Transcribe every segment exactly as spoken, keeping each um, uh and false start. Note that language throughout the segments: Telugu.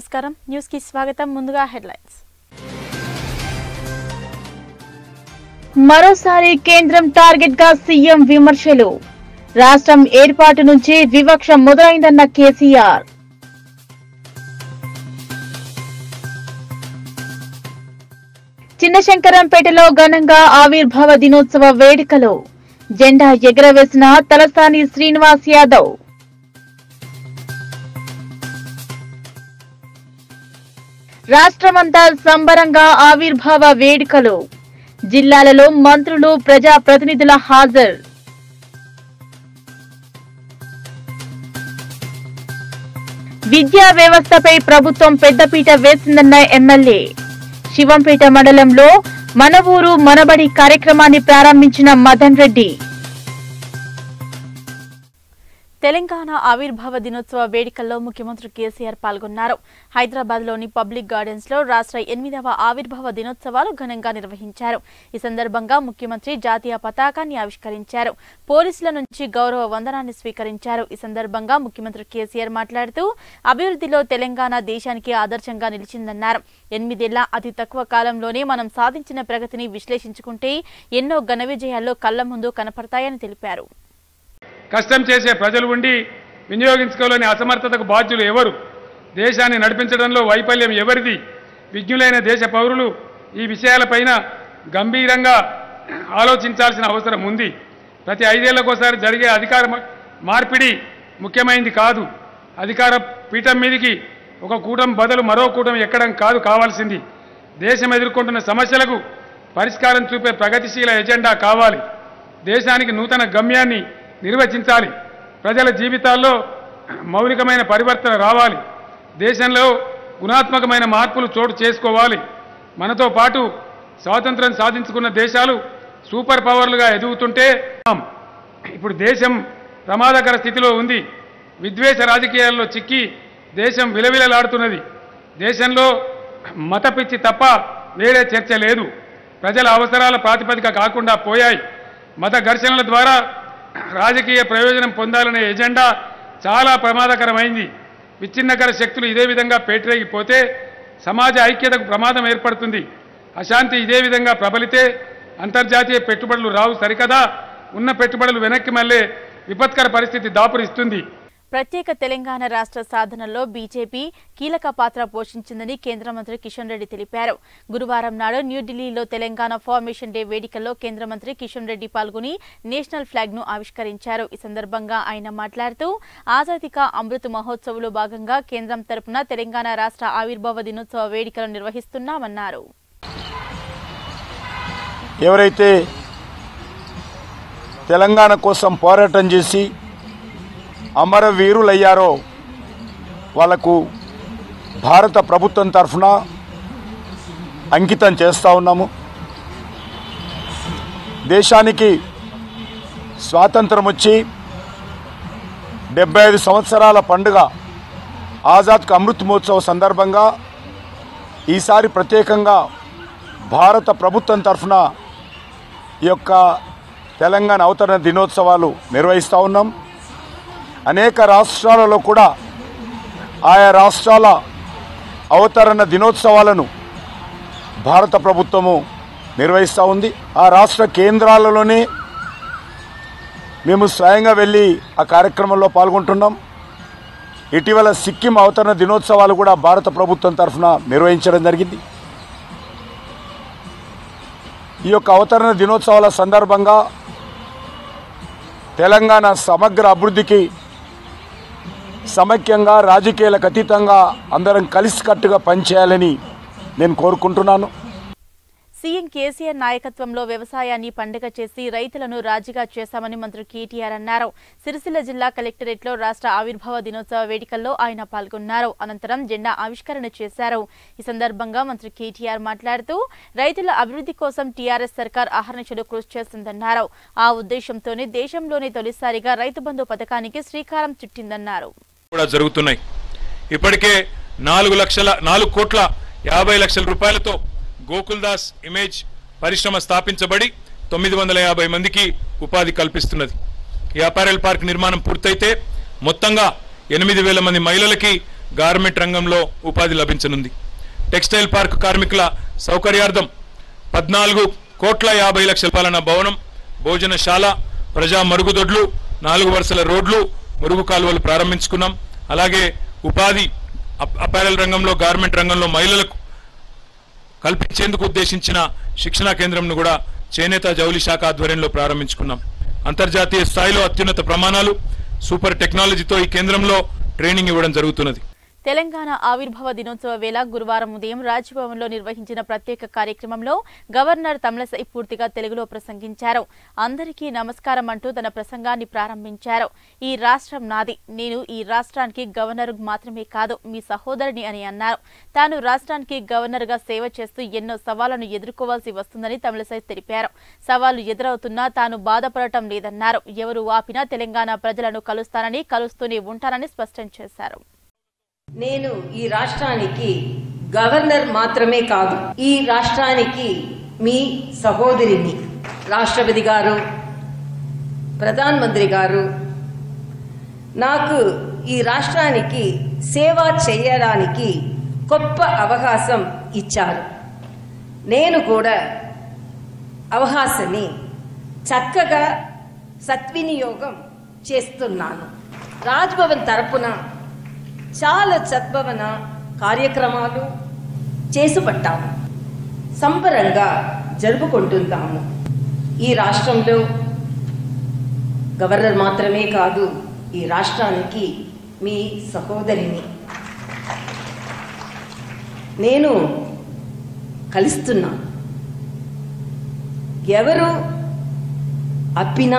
నమస్కారం న్యూస్ కి స్వాగతం ముందుగా హెడ్లైన్స్ మరోసారి కేంద్రం టార్గెట్ గా సీఎం విమర్శలు రాష్ట్రం ఏర్పాటు నుంచి వివక్ష మొదలైందన్న కేసీఆర్ చిన్నశంకరంపేటలో ఘనంగా ఆవిర్భావ దినోత్సవ వేడుకలు జెండా ఎగురవేసిన తలసాని శ్రీనివాస్ యాదవ్ రాష్ట్రమంతా సంబరంగా ఆవిర్భావ వేడుకలు జిల్లాలలో మంత్రులు ప్రజా ప్రతినిధుల హాజరు విద్యా వ్యవస్థపై ప్రభుత్వం పెద్దపీట వేసిందన్న ఎమ్మెల్యే శివంపేట మండలంలో మన ఊరు మనబడి కార్యక్రమాన్ని ప్రారంభించిన మదన్ రెడ్డి తెలంగాణ ఆవిర్భావ దినోత్సవ వేడుకల్లో ముఖ్యమంత్రి కేసీఆర్ పాల్గొన్నారు. హైదరాబాద్ లోని పబ్లిక్ గార్డెన్స్ లో రాష్ట్ర ఎనిమిదవ ఆవిర్భావ దినోత్సవాలు ఘనంగా నిర్వహించారు. ఈ సందర్భంగా ముఖ్యమంత్రి జాతీయ పతాకాన్ని ఆవిష్కరించారు. పోలీసుల నుంచి గౌరవ వందనాన్ని స్వీకరించారు. ఈ సందర్భంగా ముఖ్యమంత్రి కేసీఆర్ మాట్లాడుతూ అభివృద్ధిలో తెలంగాణ దేశానికి ఆదర్శంగా నిలిచిందన్నారు. ఎనిమిదేళ్ల అతి తక్కువ కాలంలోనే మనం సాధించిన ప్రగతిని విశ్లేషించుకుంటే ఎన్నో ఘన విజయాల్లో కళ్ల ముందు కనపడతాయని తెలిపారు. కష్టం చేసే ప్రజలు ఉండి వినియోగించుకోలేని అసమర్థతకు బాధ్యులు ఎవరు? దేశాన్ని నడిపించడంలో వైఫల్యం ఎవరిది? విజ్ఞులైన దేశ పౌరులు ఈ విషయాలపైన గంభీరంగా ఆలోచించాల్సిన అవసరం ఉంది. ప్రతి ఐదేళ్లకోసారి జరిగే అధికార మార్పిడి ముఖ్యమైనది కాదు. అధికార పీఠం మీదికి ఒక కూటం బదులు మరో కూటం ఎక్కడం కాదు కావాల్సింది. దేశం ఎదుర్కొంటున్న సమస్యలకు పరిష్కారం చూపే ప్రగతిశీల ఎజెండా కావాలి. దేశానికి నూతన గమ్యాన్ని నిర్వచించాలి. ప్రజల జీవితాల్లో మౌలికమైన పరివర్తన రావాలి. దేశంలో గుణాత్మకమైన మార్పులు చోటు చేసుకోవాలి. మనతో పాటు స్వాతంత్రం సాధించుకున్న దేశాలు సూపర్ పవర్లుగా ఎదుగుతుంటే ఇప్పుడు దేశం ప్రమాదకర స్థితిలో ఉంది. విద్వేష రాజకీయాల్లో చిక్కి దేశం విలవిలలాడుతున్నది. దేశంలో మత పిచ్చి తప్ప వేరే చర్చ లేదు. ప్రజల అవసరాల ప్రాతిపదిక కాకుండా పోయాయి. మత ఘర్షణల ద్వారా రాజకీయ ప్రయోజనం పొందాలనే ఎజెండా చాలా ప్రమాదకరమైంది. విచ్ఛిన్నకర శక్తులు ఇదే విధంగా పేటరేగిపోతే సమాజ ఐక్యతకు ప్రమాదం ఏర్పడుతుంది. అశాంతి ఇదే విధంగా ప్రబలితే అంతర్జాతీయ పెట్టుబడులు రావు సరికదా, ఉన్న పెట్టుబడులు వెనక్కి మళ్లే విపత్కర పరిస్థితి దాపురిస్తుంది. ప్రత్యేక తెలంగాణ రాష్ట్ర సాధనలో బీజేపీ కీలక పాత్ర పోషించిందని కేంద్ర మంత్రి కిషన్ రెడ్డి తెలిపారు. గురువారం నాడు న్యూఢిల్లీలో తెలంగాణ ఫార్మేషన్ డే వేడుకల్లో కేంద్ర మంత్రి కిషన్ రెడ్డి పాల్గొని నేషనల్ ఫ్లాగ్ ను ఆవిష్కరించారు. ఈ సందర్భంగా ఆయన మాట్లాడుతూ ఆజాదీ కా అమృత్ మహోత్సవ్లో భాగంగా కేంద్రం తరపున తెలంగాణ రాష్ట్ర ఆవిర్భావ దినోత్సవ వేడుకలు నిర్వహిస్తున్నామన్నారు. ఎవరైతే తెలంగాణ కోసం పోరాటం చేసి అమరవీరులయ్యారో వాళ్లకు భారత ప్రభుత్వం తరఫున అంకితం చేస్తూ ఉన్నాము. దేశానికి స్వాతంత్రం వచ్చి డెబ్బై ఐదు సంవత్సరాల పండుగ ఆజాద్ కా అమృత్ మహోత్సవ్ సందర్భంగా ఈసారి ప్రత్యేకంగా భారత ప్రభుత్వం తరఫున ఈ యొక్క తెలంగాణ అవతరణ దినోత్సవాలు నిర్వహిస్తూ ఉన్నాం. అనేక రాష్ట్రాలలో కూడా ఆయా రాష్ట్రాల అవతరణ దినోత్సవాలను భారత ప్రభుత్వము నిర్వహిస్తూ ఉంది. ఆ రాష్ట్ర కేంద్రాలలోనే మేము స్వయంగా వెళ్ళి ఆ కార్యక్రమంలో పాల్గొంటున్నాం. ఇటీవల సిక్కిం అవతరణ దినోత్సవాలు కూడా భారత ప్రభుత్వం తరఫున నిర్వహించడం జరిగింది. ఈ యొక్క అవతరణ దినోత్సవాల సందర్భంగా తెలంగాణ సమగ్ర అభివృద్ధికి సమైక్యంగా రాజకీయాలకు అతీతంగా అందరం కలిసికట్టుగా పనిచేయాలని నేను కోరుకుంటున్నాను. సీఎం కేసీఆర్ నాయకత్వంలో వ్యవసాయాన్ని పండుగ చేసి రైతులను రాజుగా చేశామని మంత్రి కేటీఆర్ అన్నారు. సిరిసిల్ల జిల్లా కలెక్టరేట్లో రాష్ట్ర ఆవిర్భావ దినోత్సవ వేడుకల్లో ఆయన పాల్గొన్నారు. అనంతరం జెండా ఆవిష్కరణ చేశారు. ఈ సందర్భంగా మంత్రి కేటీఆర్ మాట్లాడుతూ రైతుల అభివృద్ధి కోసం టీఆర్ఎస్ సర్కార్ అహర్నిశలు కృషి చేస్తుందన్నారు. ఆ ఉద్దేశంతోనే దేశంలోనే తొలిసారిగా రైతు బంధు పథకానికి శ్రీకారం చుట్టిందన్నారు. జరుగుతున్నాయి. ఇప్పటికే నాలుగు లక్షల నాలుగు కోట్ల యాభై లక్షల రూపాయలతో గోకుల్దాస్ ఇమేజ్ పరిశ్రమ స్థాపించబడి తొమ్మిది వందల యాభై మందికి ఉపాధి కల్పిస్తున్నది. ఈ అపారెల్ పార్క్ నిర్మాణం పూర్తయితే మొత్తంగా ఎనిమిది వేల మంది మహిళలకి గార్మెంట్ రంగంలో ఉపాధి లభించనుంది. టెక్స్టైల్ పార్క్ కార్మికుల సౌకర్యార్థం పద్నాలుగు కోట్ల యాభై లక్షల రూపాయల భవనం, భోజనశాల, ప్రజా మరుగుదొడ్లు, నాలుగు వరుసల రోడ్లు, మురుగు కాలువలు ప్రారంభించుకున్నాం. అలాగే ఉపాధి అపారల్ రంగంలో, గార్మెంట్ రంగంలో మహిళలకు కల్పించేందుకు ఉద్దేశించిన శిక్షణా కేంద్రంను కూడా చేనేత జౌలి శాఖ ఆధ్వర్యంలో ప్రారంభించుకున్నాం. అంతర్జాతీయ స్థాయిలో అత్యున్నత ప్రమాణాలు, సూపర్ టెక్నాలజీతో ఈ కేంద్రంలో ట్రైనింగ్ ఇవ్వడం జరుగుతున్నది. తెలంగాణ ఆవిర్భావ దినోత్సవ వేళ గురువారం ఉదయం రాజ్భవన్లో నిర్వహించిన ప్రత్యేక కార్యక్రమంలో గవర్నర్ తమిళసై పూర్తిగా తెలుగులో ప్రసంగించారు. అందరికీ నమస్కారం అంటూ తన ప్రసంగాన్ని ప్రారంభించారు. ఈ రాష్ట్రం నాది, నేను ఈ రాష్ట్రానికి గవర్నర్ మాత్రమే కాదు, మీ సహోదరుని అని అన్నారు. తాను రాష్ట్రానికి గవర్నర్ గా సేవ చేస్తూ ఎన్నో సవాళ్లను ఎదుర్కోవాల్సి వస్తుందని తమిళసై తెలిపారు. సవాళ్లు ఎదురవుతున్నా తాను బాధపడటం లేదన్నారు. ఎవరు ఆపినా తెలంగాణ ప్రజలను కలుస్తానని, కలుస్తూనే ఉంటానని స్పష్టం చేశారు. నేను ఈ రాష్ట్రానికి గవర్నర్ మాత్రమే కాదు, ఈ రాష్ట్రానికి మీ సహోదరిని. రాష్ట్రపతి గారు, ప్రధానమంత్రి గారు నాకు ఈ రాష్ట్రానికి సేవ చేయడానికి గొప్ప అవకాశం ఇచ్చారు. నేను కూడా అవకాశాన్ని చక్కగా సద్వినియోగం చేస్తున్నాను. రాజ్భవన్ తరపున చాలా సద్భవన కార్యక్రమాలు చేపట్టాము, సంబరంగా జరుపుకుంటున్నాము. ఈ రాష్ట్రంలో గవర్నర్ మాత్రమే కాదు, ఈ రాష్ట్రానికి మీ సహోదరిని. నేను కలుస్తున్నా. ఎవరు అప్పినా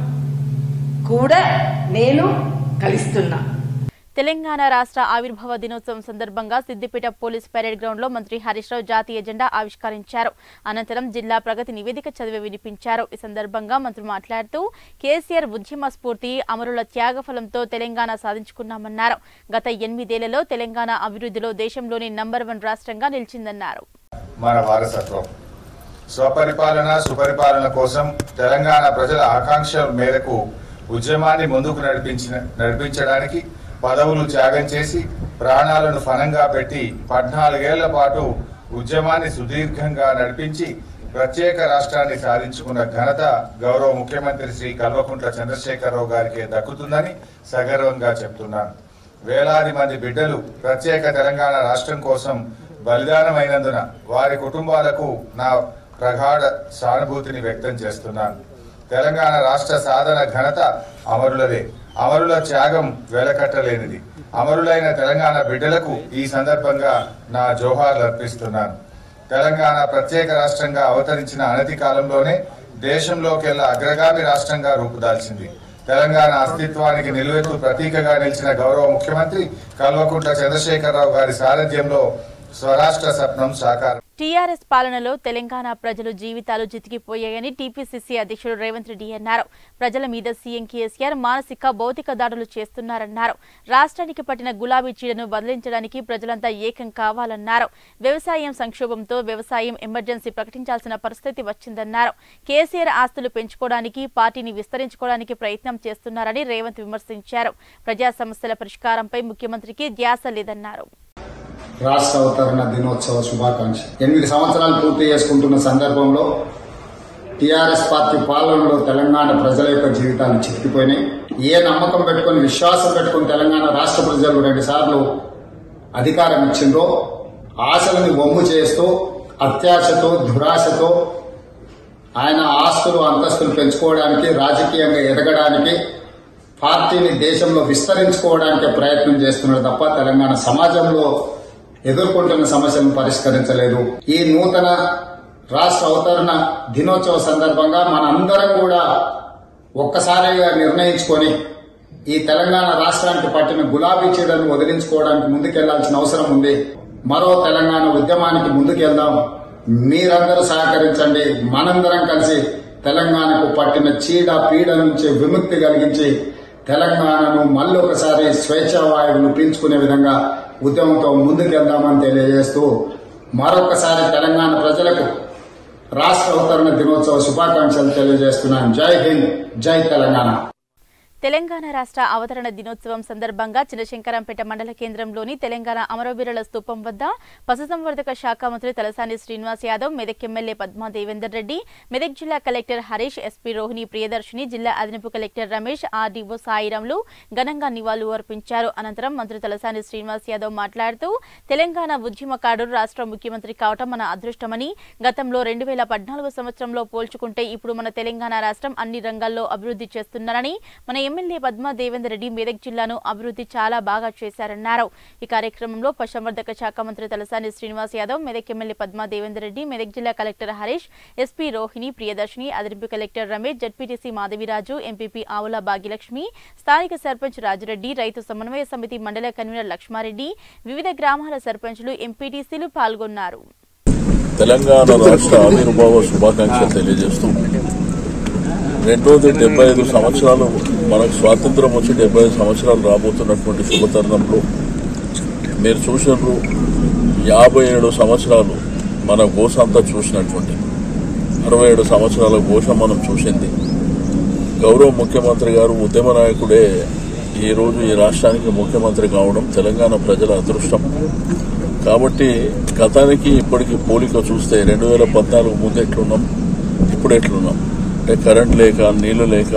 కూడా నేను కలుస్తున్నా. తెలంగాణ రాష్ట్ర ఆవిర్భావ దినోత్సవం సందర్భంగా సిద్దిపేట పోలీస్ పరేడ్ గ్రౌండ్ లో మంత్రి హరీష్ రావు జాతీయ జెండా ఆవిష్కరించారు. అనంతరం జిల్లా ప్రగతి నివేదిక చదివి వినిపించారు. ఈ సందర్భంగా మంత్రి మాట్లాడుతూ కేసీఆర్ ఉద్యమ స్ఫూర్తి, అమరుల త్యాగఫలంతో తెలంగాణ సాధించుకున్నామన్నారు. గత ఎనిమిదేళ్లలో తెలంగాణ అభివృద్ధిలో దేశంలోని నంబర్ వన్ రాష్ట్రంగా నిలిచిందన్నారు. మన వారసత్వం స్వపరిపాలన సుపరిపాలన కోసం తెలంగాణ ప్రజల ఆకాంక్షల మేరకు ఉద్యమాన్ని ముందుకు నడిపించిన నడిపించడానికి పదవులు త్యాగం చేసి ప్రాణాలను ఫనంగా పెట్టి పద్నాలుగేళ్ల పాటు ఉద్యమాన్ని సుదీర్ఘంగా నడిపించి ప్రత్యేక రాష్ట్రాన్ని సాధించుకున్న ఘనత గౌరవ ముఖ్యమంత్రి శ్రీ కల్వకుంట్ల చంద్రశేఖరరావు గారికి దక్కుతుందని సగర్వంగా చెప్తున్నాను. వేలాది మంది బిడ్డలు ప్రత్యేక తెలంగాణ రాష్ట్రం కోసం బలిదానమైనందున వారి కుటుంబాలకు నా ప్రగాఢ సానుభూతిని వ్యక్తం చేస్తున్నాను. తెలంగాణ రాష్ట్ర సాధన ఘనత అమరులదే. అమరుల త్యాగం వెలకట్టలేనిది. అమరులైన తెలంగాణ బిడ్డలకు ఈ సందర్భంగా నా జోహార్లు అర్పిస్తున్నాను. తెలంగాణ ప్రత్యేక రాష్ట్రంగా అవతరించిన అనతి కాలంలోనే దేశంలోకెల్లా అగ్రగామి రాష్ట్రంగా రూపుదాల్చింది. తెలంగాణ అస్తిత్వానికి నిలువెత్తు ప్రతీకగా నిలిచిన గౌరవ ముఖ్యమంత్రి కల్వకుంట్ల చంద్రశేఖరరావు గారి సారథ్యంలో స్వరాష్ట్ర స్వప్నం సాకారం. టీఆర్ఎస్ పాలనలో తెలంగాణ ప్రజలు జీవితాలు చితికిపోయాయని టీపీసీసీ అధ్యక్షుడు రేవంత్ రెడ్డి అన్నారు. ప్రజల మీద సీఎం కేసీఆర్ మానసిక, భౌతిక దాడులు చేస్తున్నారన్నారు. రాష్ట్రానికి పట్టిన గులాబీ చీడను బదిలించడానికి ప్రజలంతా ఏకం కావాలన్నారు. వ్యవసాయం సంక్షోభంతో వ్యవసాయం ఎమర్జెన్సీ ప్రకటించాల్సిన పరిస్థితి వచ్చిందన్నారు. కేసీఆర్ ఆస్తులు పెంచుకోవడానికి, పార్టీని విస్తరించుకోవడానికి ప్రయత్నం చేస్తున్నారని రేవంత్ విమర్శించారు. ప్రజా సమస్యల పరిష్కారంపై ముఖ్యమంత్రికి ధ్యాస లేదన్నారు. రాష్ట్ర అవతరణ దినోత్సవ శుభాకాంక్ష. ఎనిమిది సంవత్సరాలు పూర్తి చేసుకుంటున్న సందర్భంలో టీఆర్ఎస్ పార్టీ పాలనలో తెలంగాణ ప్రజల యొక్క జీవితాలు చిక్కిపోయినాయి. ఏ నమ్మకం పెట్టుకుని, విశ్వాసం పెట్టుకుని తెలంగాణ రాష్ట్ర ప్రజలు రెండు సార్లు అధికారం ఇచ్చిండ్రో ఆశలను వమ్ము చేస్తూ అత్యాశతో, దురాశతో ఆయన ఆస్తులు, అంతస్తులు పెంచుకోవడానికి, రాజకీయంగా ఎదగడానికి, పార్టీని దేశంలో విస్తరించుకోవడానికి ప్రయత్నం చేస్తున్నారు తప్ప తెలంగాణ సమాజంలో ఎదుర్కొంటున్న సమస్యలను పరిష్కరించలేదు. ఈ నూతన రాష్ట్ర అవతరణ దినోత్సవ సందర్భంగా మనందరం కూడా ఒక్కసారిగా నిర్ణయించుకొని ఈ తెలంగాణ రాష్ట్రానికి పట్టిన గులాబీ చీడను వదిలించుకోవడానికి ముందుకెళ్లాల్సిన అవసరం ఉంది. మరో తెలంగాణ ఉద్యమానికి ముందుకెళ్దాం. మీరందరూ సహకరించండి. మనందరం కలిసి తెలంగాణకు పట్టిన చీడ పీడ నుంచి విముక్తి కలిగించి తెలంగాణను మళ్ళీ ఒకసారి స్వేచ్ఛావాయువులు పీల్చుకునే విధంగా ఉద్యమంతో ముందుకెళ్దామని తెలియజేస్తూ మరొకసారి తెలంగాణ ప్రజలకు రాష్ట్ర అవతరణ దినోత్సవ శుభాకాంక్షలు తెలియజేస్తున్నాను. జై హింద్, జై తెలంగాణ. తెలంగాణ రాష్ట్ర అవతరణ దినోత్సవం సందర్భంగా చినశంకరంపేట మండల కేంద్రంలోని తెలంగాణ అమరవీరుల స్తూపం వద్ద పశుసంవర్ధక శాఖ మంత్రి తలసాని శ్రీనివాస్ యాదవ్, మెదక్ ఎమ్మెల్యే పద్మా దేవేందర్ రెడ్డి, మెదక్ జిల్లా కలెక్టర్ హరీష్, ఎస్పీ రోహిణి ప్రియదర్శిని, జిల్లా అదనపు కలెక్టర్ రమేష్, ఆర్డీఓ సాయిరాములు ఘనంగా నివాళులు అర్పించారు. అనంతరం మంత్రి తలసాని శ్రీనివాస్ యాదవ్ మాట్లాడుతూ తెలంగాణ ఉద్యమకారుడు రాష్ట్ర ముఖ్యమంత్రి కావటం మన అదృష్టమని, గతంలో రెండు వేల పద్నాలుగు సంవత్సరంలో పోల్చుకుంటే ఇప్పుడు మన తెలంగాణ రాష్ట్రం అన్ని రంగాల్లో అభివృద్ధి చేస్తున్నారని, మన ఎమ్మెల్యే పద్మా దేవేందర్ రెడ్డి మెదక్ జిల్లాను అభివృద్ధి చాలా బాగా చేశారన్నారు. ఈ కార్యక్రమంలో పశుసంవర్ధక శాఖ మంత్రి తలసాని శ్రీనివాస్ యాదవ్, మెదక్ ఎమ్మెల్యే పద్మా దేవేందర్ రెడ్డి, మెదక్ జిల్లా కలెక్టర్ హరీష్, ఎస్పీ రోహిణి ప్రియదర్శిని, అదనపు collector Ramesh, ZPTC Madhaviraju, MPP Avula Bhagyalakshmi, స్థానిక సర్పంచ్ రాజురెడ్డి, రైతు సమన్వయ సమితి మండల కన్వీనర్ లక్ష్మారెడ్డి, వివిధ గ్రామాల సర్పంచులు, ఎంపీటీసీలు పాల్గొన్నారు. తెలంగాణ రాష్ట్ర ఆవిర్భావ శుభాకాంక్షలు తెలియజేస్తూ రెండోది డెబ్బై ఐదు సంవత్సరాలు మనకు స్వాతంత్రం వచ్చి డెబ్బై ఐదు సంవత్సరాలు రాబోతున్నటువంటి శుభతరుణంలో మీరు చూసినారు యాభై ఏడు సంవత్సరాలు మన ఘోష అంతా చూసినటువంటి అరవై ఏడు సంవత్సరాల ఘోష మనం చూసింది. గౌరవ ముఖ్యమంత్రి గారు ఉద్యమ నాయకుడే ఈరోజు ఈ రాష్ట్రానికి ముఖ్యమంత్రి కావడం తెలంగాణ ప్రజల అదృష్టం. కాబట్టి గతానికి ఇప్పటికీ పోలిక చూస్తే రెండు వేల పద్నాలుగు ముందు ఎట్లున్నాం, ఇప్పుడు ఎట్లున్నాం అంటే కరెంట్ లేక, నీళ్లు లేక,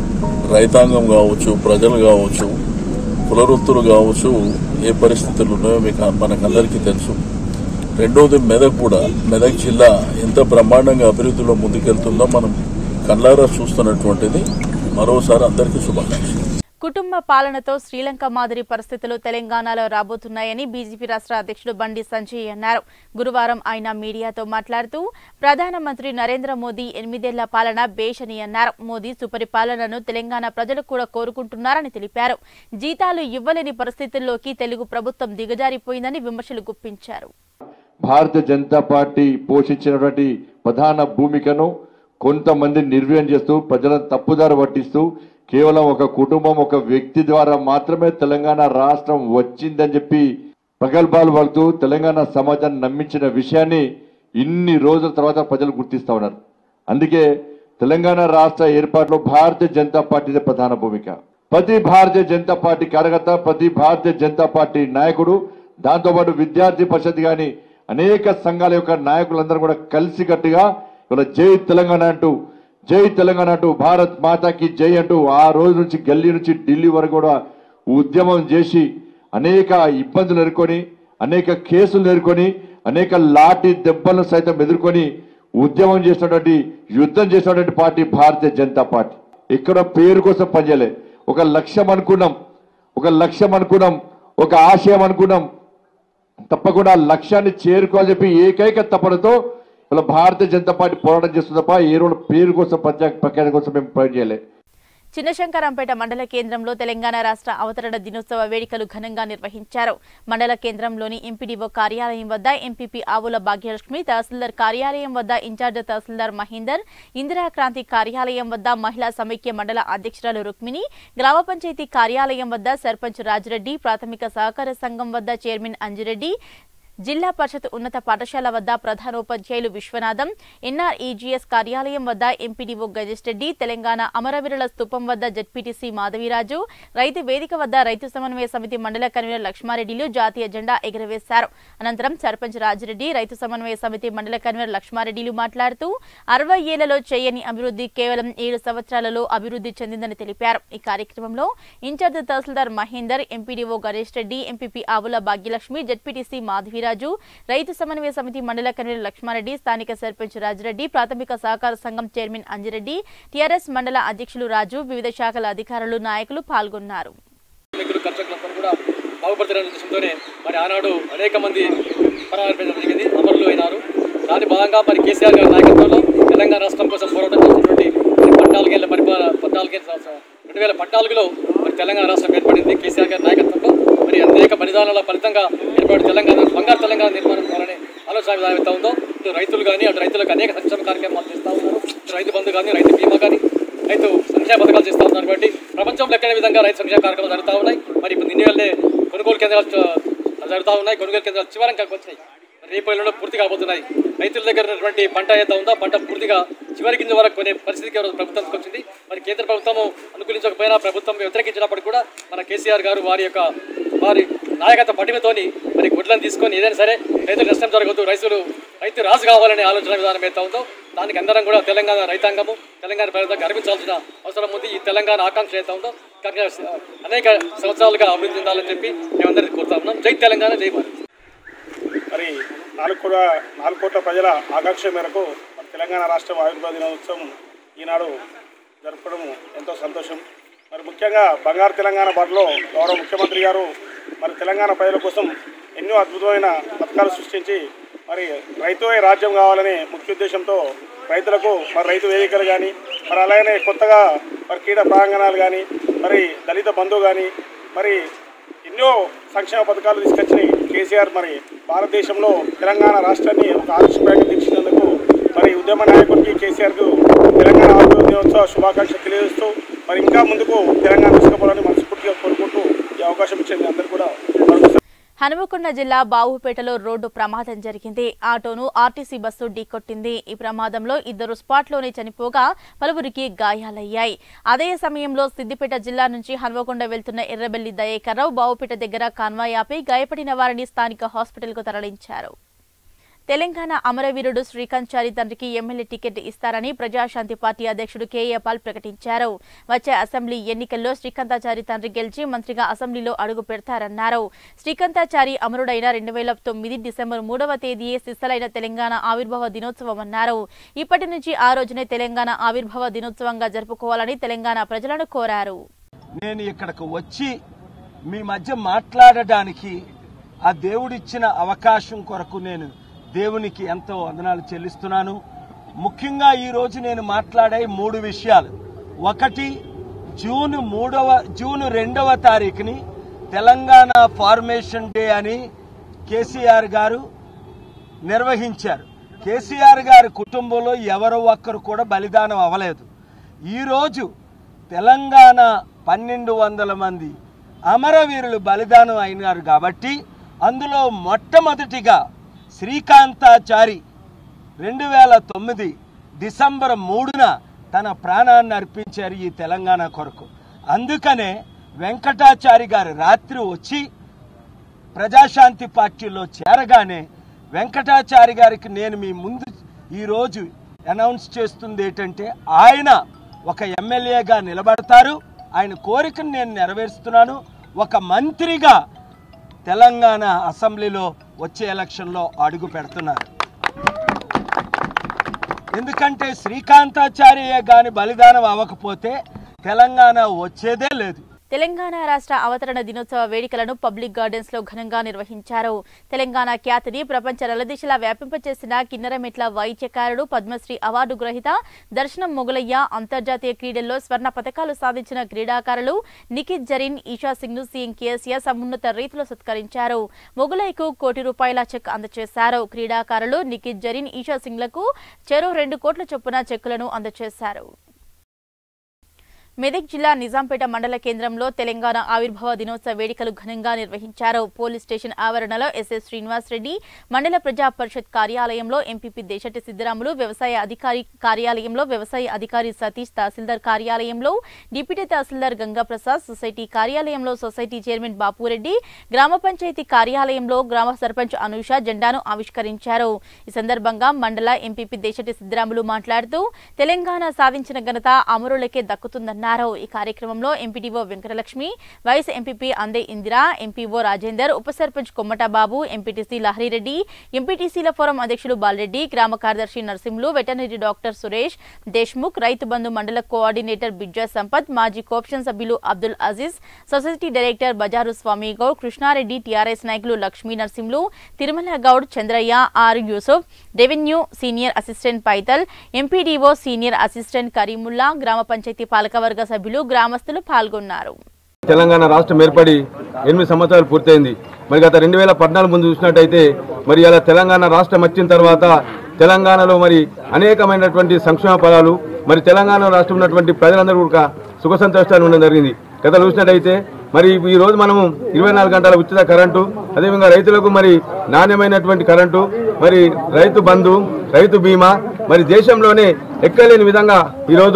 రైతాంగం కావచ్చు, ప్రజలు కావచ్చు, కులవృత్తులు కావచ్చు, ఏ పరిస్థితులు ఉన్నాయో మీకు మనకందరికీ తెలుసు. రెండోది మెదక్ కూడా, మెదక్ జిల్లా ఎంత బ్రహ్మాండంగా అభివృద్ధిలో ముందుకెళ్తుందో మనం కళ్ళారా చూస్తున్నటువంటిది. మరోసారి అందరికీ శుభాకాంక్షలు. కుటుంబ పాలనతో శ్రీలంక మాదిరి పరిస్థితులు తెలంగాణలో రాబోతున్నాయని బీజేపీ రాష్ట్ర అధ్యక్షుడు బండి సంజయ్ అన్నారు. గురువారం ఆయన మీడియాతో మాట్లాడుతూ ప్రధానమంత్రి నరేంద్ర మోదీ ఎనిమిదేళ్ల పాలన బేషని అన్నారు. మోదీ సుపరిపాలనను తెలంగాణ ప్రజలు కూడా కోరుకుంటున్నారని తెలిపారు. జీతాలు ఇవ్వలేని పరిస్థితుల్లోకి తెలుగు ప్రభుత్వం దిగజారిపోయిందని విమర్శలు గుప్పించారు. భారతీయ జనతా పార్టీ పోషించినటువంటి ప్రధాన భూమికను కొంతమంది నిర్వీర్యం చేస్తూ ప్రజలను తప్పుదారి పట్టిస్తూ కేవలం ఒక కుటుంబం, ఒక వ్యక్తి ద్వారా మాత్రమే తెలంగాణ రాష్ట్రం వచ్చిందని చెప్పి ప్రగల్భాలు పలుకుతూ తెలంగాణ సమాజాన్ని నమ్మించిన విషయాన్ని ఇన్ని రోజుల తర్వాత ప్రజలు గుర్తిస్తా ఉన్నారు. అందుకే తెలంగాణ రాష్ట్ర ఏర్పాటులో భారతీయ జనతా పార్టీదే ప్రధాన భూమిక. ప్రతి భారతీయ జనతా పార్టీ కార్యకర్త, ప్రతి భారతీయ జనతా పార్టీ నాయకుడు, దాంతోపాటు విద్యార్థి పరిషత్ కానీ అనేక సంఘాల యొక్క నాయకులందరూ కూడా కలిసికట్టుగా ఇవాళ జై తెలంగాణ అంటూ, జై తెలంగాణ అంటూ, భారత్ మాతాకి జై అంటూ ఆ రోజు నుంచి గల్లీ నుంచి ఢిల్లీ వరకు కూడా ఉద్యమం చేసి అనేక ఇబ్బందులు ఎదుర్కొని, అనేక కేసులు ఎదుర్కొని, అనేక లాఠీ దెబ్బలను సైతం ఎదుర్కొని ఉద్యమం చేసినటువంటి, యుద్ధం చేసినటువంటి పార్టీ భారతీయ జనతా పార్టీ. ఇక్కడ పేరు కోసం పనిచేయలే, ఒక లక్ష్యం అనుకున్నాం, ఒక లక్ష్యం అనుకున్నాం, ఒక ఆశయం అనుకున్నాం. తప్పకుండా లక్ష్యాన్ని చేరుకోవాలని చెప్పి ఏకైక తపనతో ఇలా భారతీయ జనతా పార్టీ పోరాటం చేస్తుంది తప్ప ఏ రోజు పేరు కోసం, ప్రత్యేక ప్రఖ్యాతి కోసం మేము పనిచేయలే. చినశంకరంపేట మండల కేంద్రంలో తెలంగాణ రాష్ట్ర అవతరణ దినోత్సవ వేడుకలు ఘనంగా నిర్వహించారు. మండల కేంద్రంలోని ఎంపీడీఓ కార్యాలయం వద్ద ఎంపీపీ ఆవుల భాగ్యలక్ష్మి, తహసీల్దార్ కార్యాలయం వద్ద ఇన్ఛార్జ్ తహసీల్దార్ మహేందర్, ఇందిరాక్రాంతి కార్యాలయం వద్ద మహిళా సమైక్య మండల అధ్యక్షురాలు రుక్మిణి, గ్రామ పంచాయతీ కార్యాలయం వద్ద సర్పంచ్ రాజురెడ్డి, ప్రాథమిక సహకార సంఘం వద్ద చైర్మన్ అంజిరెడ్డి, జిల్లా పరిషత్ ఉన్నత పాఠశాల వద్ద ప్రధానోపాధ్యాయులు విశ్వనాథం, ఎన్ఆర్ఈజీఎస్ కార్యాలయం వద్ద ఎంపీడీఓ గజేష్ రెడ్డి, తెలంగాణ అమరవీరుల స్తూపం వద్ద జడ్పీటీసీ మాధవిరాజు, రైతు వేదిక వద్ద రైతు సమన్వయ సమితి మండల కన్వీనర్ లక్ష్మారెడ్డిలు జాతీయ జెండా ఎగురవేశారు. అనంతరం సర్పంచ్ రాజిరెడ్డి, రైతు సమన్వయ సమితి మండల కన్వీనర్ లక్ష్మారెడ్డిలు మాట్లాడుతూ అరవై ఏళ్లలో చేయని అభివృద్ధి కేవలం ఏడు సంవత్సరాలలో అభివృద్ధి చెందిందని తెలిపారు. ఈ కార్యక్రమంలో incharge tahsildar Mahender, MPDO Ganesh Reddy, MPP Avula Bhagyalakshmi, ZPTC Madhaviraju, రైతు సమన్వయ సమితి మండల కన్వీనర్ లక్ష్మారెడ్డి, స్థానిక సర్పంచ్ రాజరెడ్డి, ప్రాథమిక సహకార సంఘం చైర్మన్ అంజిరెడ్డి, టీఆర్ఎస్ మండల అధ్యక్షులు రాజు, వివిధ శాఖల అధికారులు, నాయకులు పాల్గొన్నారు. మరి ఆనాడు అనేక మంది జరిగింది, అమరులు అయినారు. దాని భాగంగా మరి కేసీఆర్ గారి నాయకత్వంలో తెలంగాణ రాష్ట్రం కోసం పోరాటం చేసినటువంటి పద్నాలుగేళ్ల పరిపాలన పద్నాలుగేళ్ళ రెండు వేల పద్నాలుగులో మరి తెలంగాణ రాష్ట్రం ఏర్పడింది. కేసీఆర్ గారి నాయకత్వంలో మరి అనేక బలిదానాల ఫలితంగా ఏర్పడి తెలంగాణ బంగారు తెలంగాణ నిర్మాణం కావాలని ఆలోచన విధానం ఎంత ఉందో, ఇటు రైతులు కానీ అటు రైతులకు అనేక సంక్షేమ కార్యక్రమాలు చేస్తూ ఉన్నారు. రైతు బంధు కానీ, రైతు బీమా కానీ, రైతు సంక్షేమ పథకాలు చేస్తూ ఉన్నారు. కాబట్టి ప్రపంచంలో ఎక్కడ విధంగా రైతు సంక్షేమ కార్యక్రమాలు జరుగుతూ ఉన్నాయి. మరి ఇప్పుడు నిన్న వెళ్ళే కొనుగోలు కేంద్రాలు జరుగుతూ ఉన్నాయి. కొనుగోలు కేంద్రాలు చివరంగా వచ్చాయి, రేపు ఎల్లుండో పూర్తి కాబోతున్నాయి. రైతుల దగ్గర ఉన్నటువంటి పంట ఏదైతే ఉందో పంట పూర్తిగా చివరి గింజ వరకు కొనే పరిస్థితికి ప్రభుత్వం వచ్చింది. మరి కేంద్ర ప్రభుత్వం అనుకూలించ ఆమోదించకపోయినా ప్రభుత్వం వ్యతిరేకించినప్పటికీ కూడా మన కేసీఆర్ గారు వారి యొక్క వారి నాయకత్వ పటిమతోని మరి గుడ్లను తీసుకొని ఏదైనా సరే రైతులు నష్టం జరగదు, రైతులు రైతు రాజు కావాలనే ఆలోచన విధానం ఏదైతే ఉందో దానికి అందరం కూడా తెలంగాణ రైతాంగము తెలంగాణ ప్రజలకు గర్వించాల్సిన అవసరం ఉంది. ఈ తెలంగాణ ఆకాంక్ష ఏదైతే ఉందో అనేక సంవత్సరాలుగా అభివృద్ధి చెందాలని చెప్పి మేమందరికీ కోరుతా ఉన్నాం. జై తెలంగాణ, జై భారత్. మరి నాలుగు కోట్ల నాలుగు కోట్ల ప్రజల ఆకాంక్ష మేరకు తెలంగాణ రాష్ట్ర ఆవిర్భావ దినోత్సవం ఈనాడు జరపడం ఎంతో సంతోషం. మరి ముఖ్యంగా బంగారు తెలంగాణ బాటలో గౌరవ ముఖ్యమంత్రి గారు మరి తెలంగాణ ప్రజల కోసం ఎన్నో అద్భుతమైన పథకాలు సృష్టించి మరి రైతువే రాజ్యం కావాలనే ముఖ్య ఉద్దేశంతో రైతులకు మరి రైతు వేదికలు కానీ మరి అలాగనే కొత్తగా మరి క్రీడా ప్రాంగణాలు కానీ మరి దళిత బంధు కానీ మరి ఎన్నో సంక్షేమ పథకాలు తీసుకొచ్చినాయి కేసీఆర్. మరి భారతదేశంలో తెలంగాణ రాష్ట్రాన్ని ఒక ఆదర్శప్రాయంగా తీర్చినందుకు మరి ఉద్యమ నాయకుడికి కేసీఆర్కు తెలంగాణ ఆవిర్భావ దినోత్సవ శుభాకాంక్షలు తెలియజేస్తూ మరి ఇంకా ముందుకు తెలంగాణ తీసుకుపోవాలని మనస్ఫూర్తిగా కోరుకుంటూ ఈ అవకాశం ఇచ్చింది అందరూ కూడా. హనుమకొండ జిల్లా బావుపేటలో రోడ్డు ప్రమాదం జరిగింది. ఆటోను ఆర్టీసీ బస్సు ఢీకొట్టింది. ఈ ప్రమాదంలో ఇద్దరు స్పాట్లోనే చనిపోగా పలువురికి గాయాలయ్యాయి. అదే సమయంలో సిద్దిపేట జిల్లా నుంచి హనుమకొండ వెళ్తున్న ఎర్రబెల్లి దయేకర్రావు బావుపేట దగ్గర కాన్వాయ్ ఆపి గాయపడిన వారిని స్థానిక హాస్పిటల్కు తరలించారు. తెలంగాణ అమరవీరుడు శ్రీకాంత్ చారి తండ్రికి ఎమ్మెల్యే టికెట్ ఇస్తారని ప్రజాశాంతి పార్టీ అధ్యక్షుడు కేఏ పాల్ ప్రకటించారు. వచ్చే అసెంబ్లీ ఎన్నికల్లో శ్రీకాంతాచారి తండ్రి గెలిచి మంత్రిగా అసెంబ్లీలో అడుగు పెడతారన్నారు. శ్రీకాంతాచారి అమరుడైన రెండు వేల తొమ్మిది డిసెంబర్ మూడవ తేదీయే సిసలైన తెలంగాణ ఆవిర్భావ దినోత్సవం అన్నారు. ఇప్పటి నుంచి ఆ రోజునే తెలంగాణ ఆవిర్భావ దినోత్సవంగా జరుపుకోవాలని తెలంగాణ ప్రజలను కోరారు. నేను ఇక్కడకు వచ్చి మీ మధ్య మాట్లాడడానికి ఆ దేవుడిచ్చిన అవకాశం కొరకు నేను దేవునికి ఎంతో వందనాలు చెల్లిస్తున్నాను. ముఖ్యంగా ఈ రోజు నేను మాట్లాడే మూడు విషయాలు. ఒకటి, జూన్ మూడవ జూన్ రెండవ తారీఖుని తెలంగాణ ఫార్మేషన్ డే అని కేసీఆర్ గారు నిర్వహించారు. కేసీఆర్ గారి కుటుంబంలో ఎవరో ఒక్కరు కూడా బలిదానం అవ్వలేదు. ఈరోజు తెలంగాణ పన్నెండు వందల మంది అమరవీరులు బలిదానం అయినారు కాబట్టి అందులో మొట్టమొదటిగా శ్రీకాంతాచారి రెండు వేల తొమ్మిది డిసెంబర్ మూడున తన ప్రాణాన్ని అర్పించారు ఈ తెలంగాణ కొరకు. అందుకనే వెంకటాచారి గారు రాత్రి వచ్చి ప్రజాశాంతి పార్టీలో చేరగానే వెంకటాచారి గారికి నేను మీ ముందు ఈరోజు అనౌన్స్ చేస్తుంది ఏంటంటే ఆయన ఒక ఎమ్మెల్యేగా నిలబడతారు. ఆయన కోరికను నేను నెరవేరుస్తున్నాను. ఒక మంత్రిగా తెలంగాణ అసెంబ్లీలో వచ్చే ఎలక్షన్లో అడుగు పెడుతున్నారు. ఎందుకంటే శ్రీకాంతాచార్య గాని బలిదానం అవ్వకపోతే తెలంగాణ వచ్చేదే లేదు. తెలంగాణ రాష్ట్ర అవతరణ దినోత్సవ వేడుకలను పబ్లిక్ గార్డెన్స్ లో ఘనంగా నిర్వహించారు. తెలంగాణ ఖ్యాతిని ప్రపంచ నలుదిశలా వ్యాపింపచేసిన కిన్నెరమెట్ల వైద్యకారుడు, పద్మశ్రీ అవార్డు గ్రహీత దర్శనం మొగలయ్య, అంతర్జాతీయ క్రీడల్లో స్వర్ణ పతకాలు సాధించిన క్రీడాకారులు నిఖిత్ జరీన్, ఈషా సింగ్ ను సీఎం కేసీఆర్ సమున్నత రీతిలో సత్కరించారు. మొగలయ్యకు కోటి రూపాయల చెక్ అందజేశారు. క్రీడాకారులు నిఖిత్ జరీన్, ఈషా సింగ్ లకు చెరో రెండు కోట్ల చొప్పున చెక్కులను అందజేశారు. మెదక్ జిల్లా నిజాంపేట మండల కేంద్రంలో తెలంగాణ ఆవిర్భావ దినోత్సవ వేడుకలు ఘనంగా నిర్వహించారు. పోలీస్ స్టేషన్ ఆవరణలో ఎస్ఎస్ శ్రీనివాస్ రెడ్డి, మండల ప్రజా పరిషత్ కార్యాలయంలో ఎంపీపీ దేశటి సిద్ధరాములు, వ్యవసాయ అధికారి కార్యాలయంలో వ్యవసాయ అధికారి సతీష్, తహసీల్దార్ కార్యాలయంలో డిప్యూటీ తహసీల్దార్ గంగాప్రసాద్, సొసైటీ కార్యాలయంలో సొసైటీ చైర్మన్ బాపురెడ్డి, గ్రామ పంచాయతీ కార్యాలయంలో గ్రామ సర్పంచ్ అనూష జెండాను ఆవిష్కరించారు. ఈ సందర్భంగా మండల ఎంపీపీ దేశటి సిద్ధరాములు మాట్లాడుతూ తెలంగాణ సాధించిన ఘనత అమరులకే దక్కుతుందన్నారు. ఈ కార్యక్రమంలో ఎంపీడీఓ వెంకటలక్ష్మి, వైస్ ఎంపీపీ అందే ఇందిరా, ఎంపీఓ రాజేందర్, ఉప సర్పంచ్ కొమ్మటబాబు, ఎంపీటీసీ లహరిరెడ్డి, ఎంపీటీసీల ఫోరం అధ్యక్షులు బాలరెడ్డి, గ్రామ కార్యదర్శి నరసింహులు, వెటర్నరీ డాక్టర్ సురేష్ దేశ్ముఖ్, రైతు బంధు మండల కోఆర్డినేటర్ బిజ్జా సంపత్, మాజీ కోఆప్షన్ సభ్యులు అబ్దుల్ అజీజ్, సొసైటీ డైరెక్టర్ బజారు స్వామి గౌడ్, కృష్ణారెడ్డి, టీఆర్ఎస్ నాయకులు Lakshmi Narasimhulu, Tirumala Goud, Chandraiah, R Yusuf, revenue senior assistant Paithal, MPDO senior assistant Kareemulla, గ్రామ పంచాయతీ పాలకవర్గ సభ్యులు, గ్రామస్తులు పాల్గొన్నారు. తెలంగాణ రాష్ట్రం ఏర్పడి ఎనిమిది సంవత్సరాలు పూర్తయింది. మరి గత రెండు వేల పద్నాలుగు ముందు చూసినట్టయితే మరి అలా తెలంగాణ రాష్ట్రం వచ్చిన తర్వాత తెలంగాణలో మరి అనేకమైనటువంటి సంక్షేమ పదాలు మరి తెలంగాణ రాష్ట్రం ఉన్నటువంటి ప్రజలందరూ కూడా సుఖ సంతోషాలు ఉండడం జరిగింది. గత చూసినట్టయితే మరి ఈ రోజు మనము ఇరవై నాలుగు గంటల ఉచిత కరెంటు, అదేవిధంగా రైతులకు మరి నాణ్యమైనటువంటి కరెంటు, మరి రైతు బంధు, రైతు బీమా, మరి దేశంలోనే ఎక్కలేని విధంగా ఈరోజు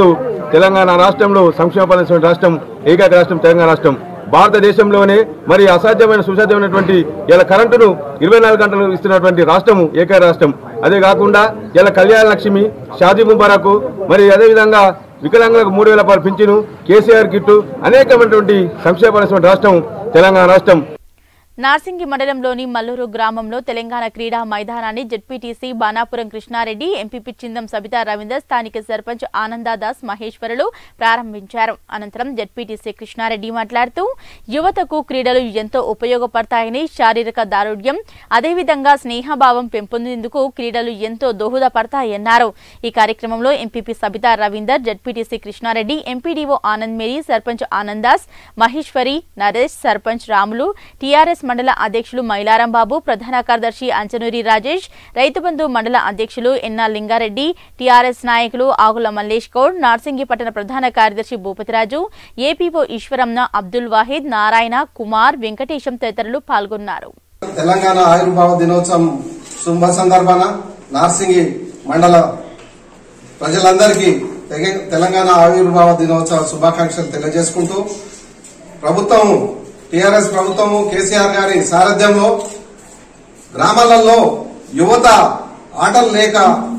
తెలంగాణ రాష్ట్రంలో సంక్షేమ పాలన రాష్ట్రం ఏకైక రాష్ట్రం తెలంగాణ రాష్ట్రం. భారతదేశంలోనే మరి అసాధ్యమైన సుసాధ్యమైనటువంటి ఇలా కరెంటును ఇరవై నాలుగు గంటలు ఇస్తున్నటువంటి రాష్ట్రము ఏకైక రాష్ట్రం. అదే కాకుండా ఇలా కళ్యాణ లక్ష్మి, షాదీ ముబారక్, మరి అదేవిధంగా వికలాంగులకు మూడు వేల రూపాయలు పింఛను, కేసీఆర్ కిట్టు, అనేకమైనటువంటి సంక్షేమ రాష్ట్రం తెలంగాణ రాష్ట్రం. నార్సింగి మండలంలోని మల్లూరు గ్రామంలో తెలంగాణ క్రీడా మైదానాన్ని జెడ్పీటీసీ బాణాపురం కృష్ణారెడ్డి, ఎంపీపీ చిందం సబితా రవీందర్, స్థానిక సర్పంచ్ ఆనందాదాస్ మహేశ్వరులు ప్రారంభించారు. అనంతరం జెడ్పీటీసీ కృష్ణారెడ్డి మాట్లాడుతూ యువతకు క్రీడలు ఎంతో ఉపయోగపడతాయని, శారీరక దారుఢ్యం అదేవిధంగా స్నేహభావం పెంపొందేందుకు క్రీడలు ఎంతో దోహదపడతాయన్నారు. ఈ కార్యక్రమంలో MPP Sabitha Ravinder, ZPTC Krishnareddy, MPDO Anand Mary, sarpanch Anandas, Maheshwari, Naresh, sarpanch Ramulu, TRS mandal అధ్యక్షులు మైలారం బాబు, ప్రధాన కార్యదర్శి అంచనూరి రాజేష్, రైతుబంధు మండల అధ్యక్షులు ఎన్నా లింగారెడ్డి, టీఆర్ఎస్ నాయకులు ఆగుల మల్లేష్ గౌడ్, నార్సింగి పట్టణ ప్రధాన కార్యదర్శి భూపతిరాజు, ఏపీఓ ఈశ్వరమ్న, అబ్దుల్ వాహిద్, నారాయణ, కుమార్, వెంకటేశం తదితరులు పాల్గొన్నారు. తెలంగాణ ఆవిర్భావ దినోత్సవం శుభ సందర్భాన నార్సింగి మండల ప్రజలందరికీ తెలంగాణ ఆవిర్భావ దినోత్సవ శుభాకాంక్షలు తెలియజేసుకుంటూ, ప్రభుత్వం టీఆర్ఎస్ ప్రభుత్వము కేసీఆర్ గారి సారథ్యంలో గ్రామాలలో యువత ఆటలు లేక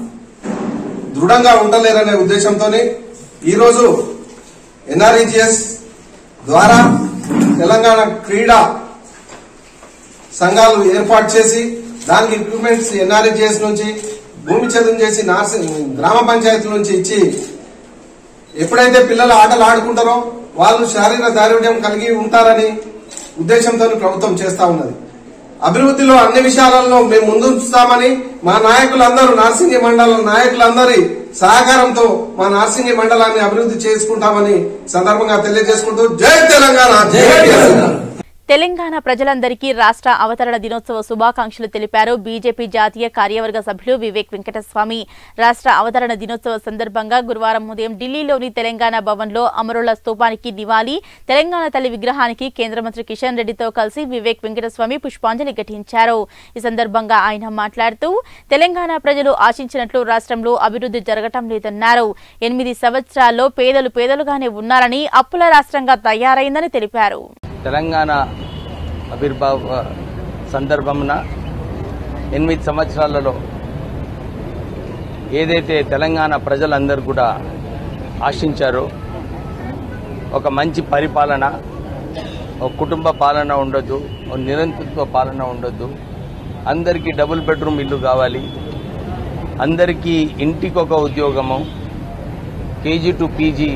దృఢంగా ఉండలేరనే ఉద్దేశంతో ఈరోజు ఎన్ఆర్ఈజీఎస్ ద్వారా తెలంగాణ క్రీడా సంఘాలు ఏర్పాటు చేసి దానికి ఎక్విప్మెంట్స్ ఎన్ఆర్ఈజీఎస్ నుంచి భూమి చదును చేసి గ్రామ పంచాయతీల నుంచి ఇచ్చి, ఎప్పుడైతే పిల్లలు ఆటలు ఆడుకుంటారో వాళ్ళు శారీరక దారుఢ్యం కలిగి ఉంటారని ఉద్దేశంతో ప్రభుత్వం చేస్తా ఉన్నది. అభివృద్ధిలో అన్ని విషయాలలో మేము ముందుంచుతామని మా నాయకులందరూ, నార్సింగి మండల నాయకులందరి సహకారంతో మా నార్సింగి మండలాన్ని అభివృద్ధి చేసుకుంటామని సందర్భంగా తెలియజేసుకుంటూ జై తెలంగాణ, జై తెలంగాణ. తెలంగాణ ప్రజలందరికీ రాష్ట్ర అవతరణ దినోత్సవ శుభాకాంక్షలు తెలిపారు బీజేపీ జాతీయ కార్యవర్గ సభ్యులు వివేక్ వెంకటస్వామి. రాష్ట్ర అవతరణ దినోత్సవ సందర్భంగా గురువారం ఉదయం ఢిల్లీలోని తెలంగాణ భవన్లో అమరుల స్తూపానికి నివాళి, తెలంగాణ తల్లి విగ్రహానికి కేంద్ర మంత్రి కిషన్ రెడ్డితో కలిసి వివేక్ వెంకటస్వామి పుష్పాంజలి ఘటించారు. ఈ సందర్భంగా ఆయన మాట్లాడుతూ, తెలంగాణ ప్రజలు ఆశించినట్లు రాష్ట్రంలో అభివృద్ధి జరగటం లేదన్నారు. ఎనిమిది సంవత్సరాల్లో పేదలు పేదలుగానే ఉన్నారని, అప్పుల రాష్ట్రంగా తయారైందని తెలిపారు. తెలంగాణ ఆవిర్భావ సందర్భమున ఎనిమిది సంవత్సరాలలో ఏదైతే తెలంగాణ ప్రజలందరూ కూడా ఆశించారో, ఒక మంచి పరిపాలన, ఒక కుటుంబ పాలన ఉండొద్దు, ఒక నిరంతరత్వ పాలన ఉండొద్దు, అందరికీ డబుల్ బెడ్రూమ్ ఇల్లు కావాలి, అందరికీ ఇంటికొక ఉద్యోగము, కేజీ టు పీజీ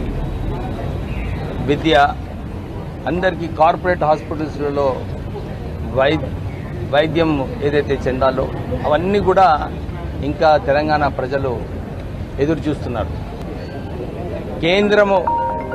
విద్య, అందరికీ కార్పొరేట్ హాస్పిటల్స్లలో వై వైద్యం ఏదైతే చెందాలో అవన్నీ కూడా ఇంకా తెలంగాణ ప్రజలు ఎదురు చూస్తున్నారు. కేంద్రము